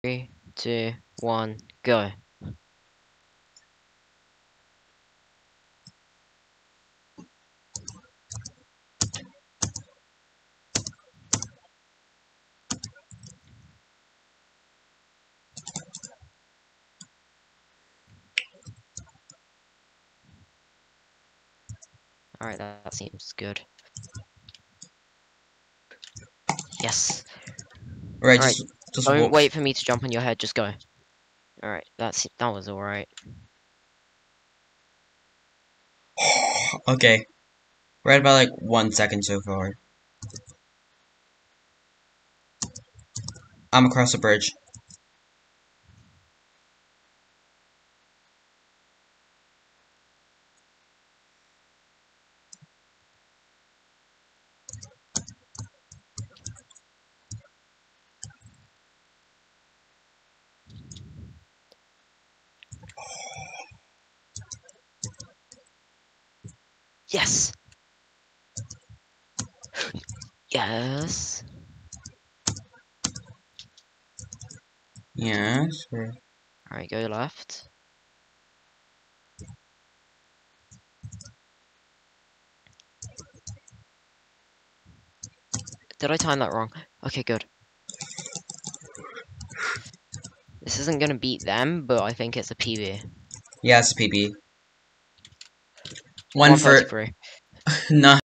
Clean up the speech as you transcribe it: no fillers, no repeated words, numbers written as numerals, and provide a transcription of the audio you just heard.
3, 2, 1, go. Alright, that seems good. Yes. Right, Alright, just don't walk. wait for me to jump on your head, just go. Alright, that was alright. Okay. We're at about like 1 second so far. I'm across the bridge. Yes! Yes! Yes. Alright, go left. Did I time that wrong? Okay, good. This isn't gonna beat them, but I think it's a PB. Yeah, it's a PB. One for 133. not.